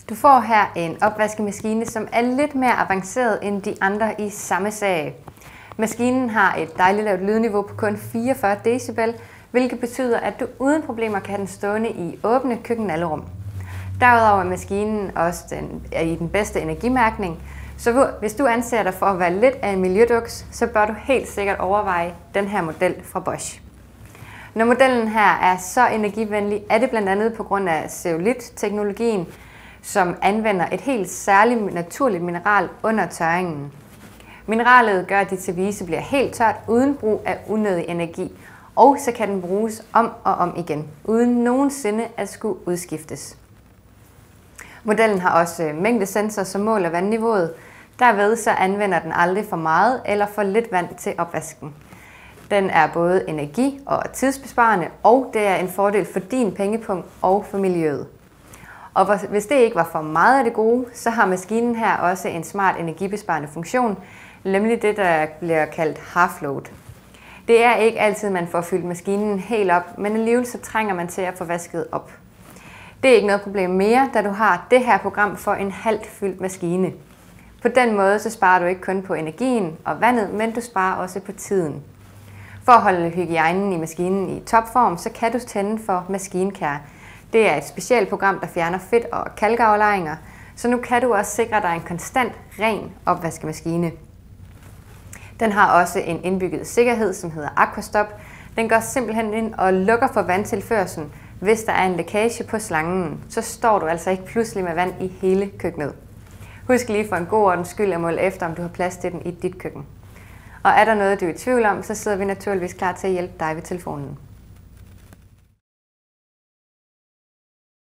Du får her en opvaskemaskine, som er lidt mere avanceret end de andre i samme serie. Maskinen har et dejligt lavt lydniveau på kun 44 decibel, hvilket betyder, at du uden problemer kan have den stående i åbne køkkenalrum. Derudover er maskinen også i den bedste energimærkning, så hvis du anser dig for at være lidt af en miljøduks, så bør du helt sikkert overveje den her model fra Bosch. Når modellen her er så energivenlig, er det blandt andet på grund af zeolit-teknologien, som anvender et helt særligt naturligt mineral under tørringen. Mineralet gør, at dit service bliver helt tørt uden brug af unødig energi, og så kan den bruges om og om igen, uden nogensinde at skulle udskiftes. Modellen har også mængdesensor, som måler vandniveauet. Derved så anvender den aldrig for meget eller for lidt vand til opvasken. Den er både energi- og tidsbesparende, og det er en fordel for din pengepunkt og for miljøet. Og hvis det ikke var for meget af det gode, så har maskinen her også en smart energibesparende funktion, nemlig det, der bliver kaldt half load. Det er ikke altid, man får fyldt maskinen helt op, men alligevel så trænger man til at få vasket op. Det er ikke noget problem mere, da du har det her program for en halvt fyldt maskine. På den måde så sparer du ikke kun på energien og vandet, men du sparer også på tiden. For at holde hygiejnen i maskinen i topform, så kan du tænde for MaskinCare. Det er et specielt program, der fjerner fedt og kalkaflejringer, så nu kan du også sikre dig en konstant ren opvaskemaskine. Den har også en indbygget sikkerhed, som hedder Aquastop. Den går simpelthen ind og lukker for vandtilførslen. Hvis der er en lækage på slangen, så står du altså ikke pludselig med vand i hele køkkenet. Husk lige for en god ordens skyld at måle efter, om du har plads til den i dit køkken. Og er der noget, du er i tvivl om, så sidder vi naturligvis klar til at hjælpe dig ved telefonen.